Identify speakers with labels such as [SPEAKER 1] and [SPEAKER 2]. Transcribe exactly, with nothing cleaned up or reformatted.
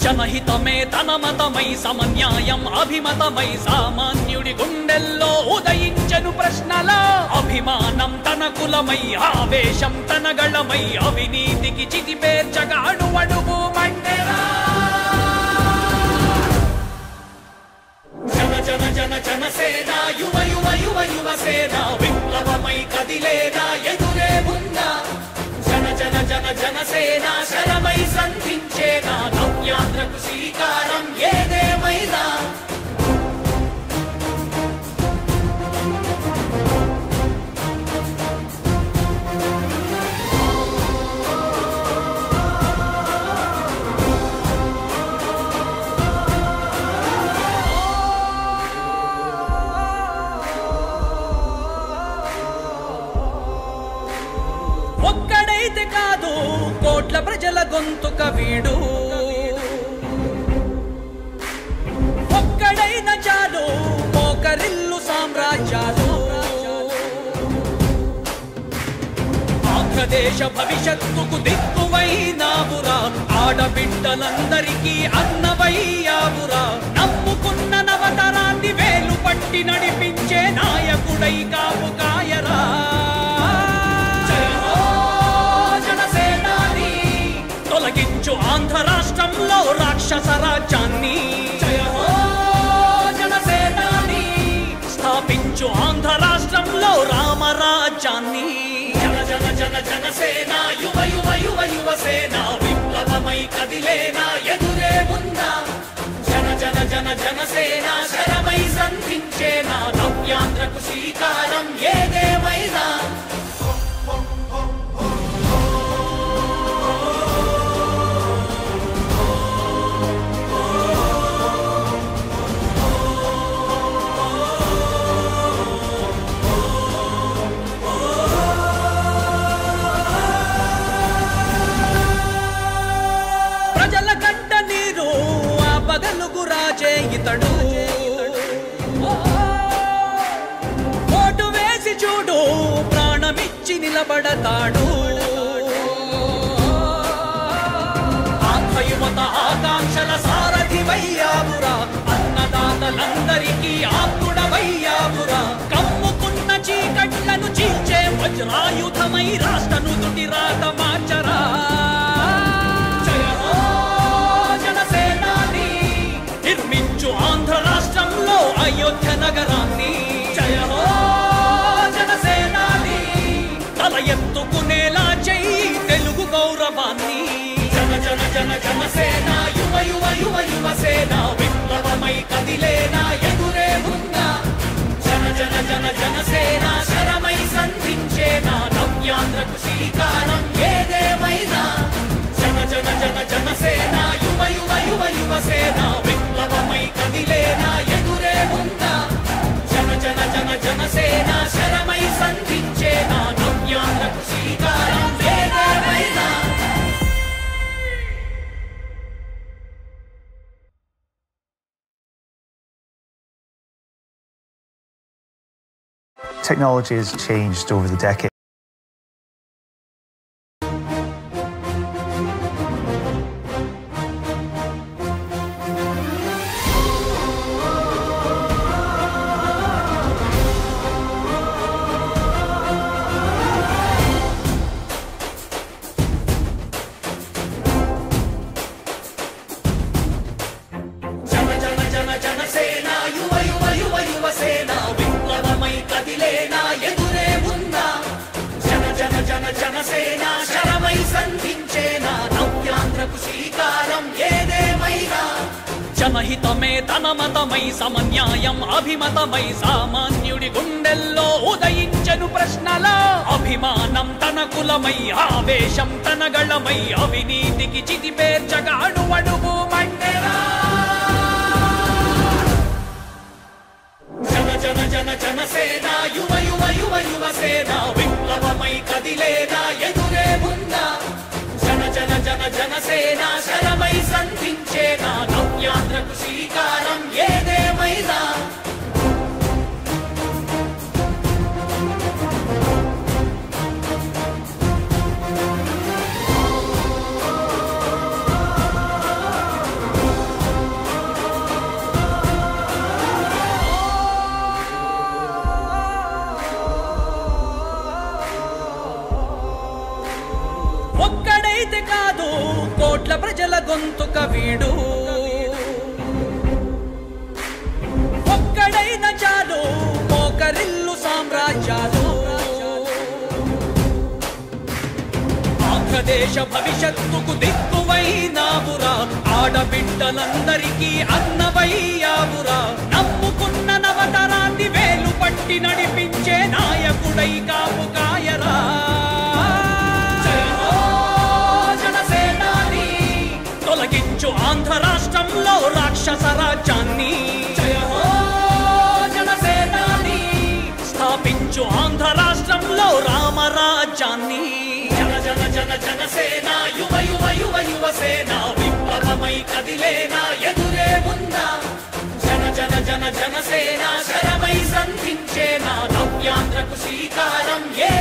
[SPEAKER 1] జనహితమే తన మతమై సమన్యాయం అభిమతమై సామాన్యుడి గుండెల్లో ఉదయించెను ప్రశ్నల అభిమానం తన కులమై ఆవేశం తన గళమై అవినీతికి చితిపేర్చగా అడువడుగు మండెరా జన జన జన జనసేన యువ యువ యువ యువ సేన విప్లవమై కదిలేనా ఎదురే ఉందా జన జన జన జనసేన శరమై సంధించేనా నవ్యాంధ్రకు శ్రీకారం ఏదేమైనా ఒక్కడైతే కాదు కోట్ల ప్రజల గొంతుక వీడు ఒక్కడైన చాలు మోకరిల్లు సామ్రాజ్యాలు ఆంధ్రదేశ భవిష్యత్తుకు దిక్కువైనావురా ఆడబిడ్డలందరికీ అన్నవయ్యావురా నమ్ముకున్న నవతరాన్ని వేలు పట్టి నడిపించే నాయకుడై కాపు కాయరా తొలగించు ఆంధ్ర రాష్ట్రంలో రాక్షస రాజ్యాన్ని జయ హో జనసేనాని స్థాపించు ఆంధ్ర రాష్ట్రంలో రామరాజ్యాన్ని జన జన జన జనసేన యువ యువ యువ యువ సేన విప్లవమై కదిలేనా ఎదురే ఉందా జన జన జన జనసేన శరమై సంధించేనా నవ్యాంధ్రకు శ్రీకారం ఏదేమైనా పగలుగు రాజే ఇతడు ఓటు వేసి చూడు ప్రాణమిచ్చి నిలబడతాడు ఆత్మయువత ఆకాంక్షల సారథివయ్యావురా అన్నదాతలందరికీ ఆత్ముడవయ్యావురా కమ్ముకున్న చీకట్లను చీల్చే వజ్రాయుధమై రాష్ట్రను దుటి రాత మార్చరా నిర్మించు ఆంధ్ర రాష్ట్రంలో అయోధ్య నగరాన్ని జయ హో జనసేనాని తల ఎత్తుకునేలా చెయ్యి తెలుగు గౌరవాన్ని జన జన జన జనసేన యువ యువ యువ యువ సేన విప్లవమై కదిలేనా ఎదురే ఉందా జన జన జన జనసేన శరమై సంధించేనా నవ్యాంధ్రకు శ్రీకారం ఏదేమైనా జన జన జన జనసేన యువ యువ యువ యువ సేన విప్లవమై కదిలేనా ఎదురే ఉందా జన జన జన జనసేన శరమై సంధించేనా నవ్యాంధ్రకు శ్రీకారం ఏదేమైనా
[SPEAKER 2] Technology has changed over the decades.
[SPEAKER 1] జనహితమే తన మతమై సమన్యాయం అభిమతమై సామాన్యుడి గుండెల్లో ఉదయించెను ప్రశ్నల అభిమానం తన కులమై ఆవేశం తన గళమై అవినీతికి చితిపేర్చగా అడువడుగు మండెరా జన జన జన జనసేన యువ యువ యువ యువ సేన విప్లవమై కదిలేనా ఎదురే ఉందా జన జన జన జనసేన శరమై సంధించేనా నవ్యాంధ్రకు శ్రీకారం ఏదేమైనా కోట్ల ప్రజల గొంతుక వీడు ఒక్కడైన చాలు మోకరిల్లు సామ్రాజ్యాలు ఆంధ్రదేశ భవిష్యత్తుకు దిక్కువైనావురా ఆడబిడ్డలందరికీ అన్నవయ్యావురా నమ్ముకున్న నవతరాన్ని వేలు పట్టి నడిపించే నాయకుడై కాపు కాయరా తొలగించు ఆంధ్ర రాష్ట్రంలో రాక్షస రాజ్యాన్ని స్థాపించు ఆంధ్ర రాష్ట్రంలో రామరాజ్యాన్ని జన జన జన జనసేన యువ యువ యువ యువసేన విప్లవమై కదిలేనా ఎదురే ఉందా జన జన జన జనసేన శరమై సంధించేనా నవ్యాంధ్రకు శ్రీకారం ఏ